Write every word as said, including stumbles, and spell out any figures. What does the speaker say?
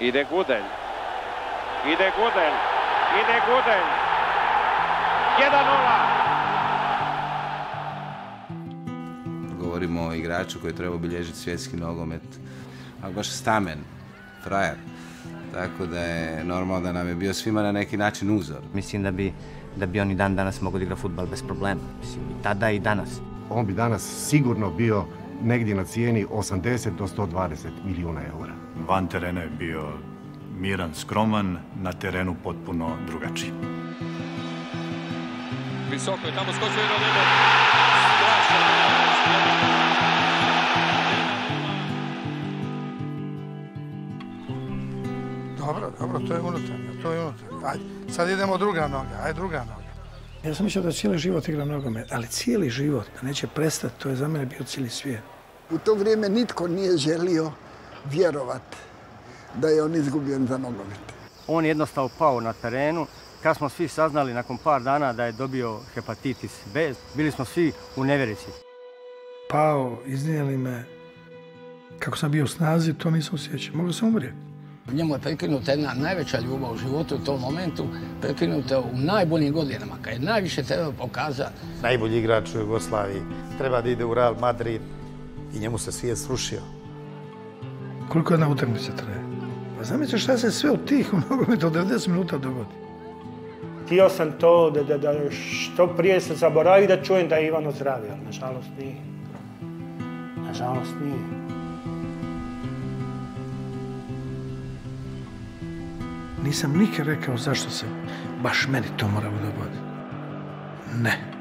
Ide Gudelj. Ide Gudelj. Ide Gudelj. jedan nula. Govorimo o igraču koji treba obilježiti svjetski nogomet, ali baš stamen, frajer. Tako da je normalno da nam je bio svima na neki način uzor. Mislim da bi, da bi on i dan danas mogao igrati fudbal bez problema. Mislim, i tada i danas. On bi danas sigurno bio negdje na cijeni osamdeset do sto dvadeset milijuna eura. Van terena je bio miran, skroman, na terenu potpuno drugačiji. Visoko je tamo skočio jedno nebo. Strašno. Dobro, dobro, to je unutarnje, to je unutarnje. Ajde, sad idemo druga noga, ajde druga noga. Ja sam mislio da cijeli život igram nogomet, ali cijeli život, da neće prestati, to je za mene bio cijeli svijet. U to vrijeme nitko nije želio vjerovati da je on izgubljen za nogomet. On je jednostavno pao na terenu. Kad smo svi saznali nakon par dana da je dobio hepatitis B, bili smo svi u nevjerici. Pao, iznijeli me. Kako sam bio u snazi, to nisam osjećao. Mogao sam umrijeti. Njemu je prekinuta jedna najveća ljubav u životu u tom momentu, prekinuta u najboljim godinama, kad je najviše treba pokazati. Najbolji igrač u Jugoslaviji treba da ide u Real Madrid i njemu se svijet srušio. Koliko jedna utakmica traje? Pa zamislite šta se sve od tih u nogometu od devedeset minuta dogodi. Htio sam to da, da, da što prije se zaboravi da čujem da je Ivan ozdravio, ali nažalost nije. Nažalost nije. Nisam nikad rekao zašto se baš meni to moralo dogoditi. Ne.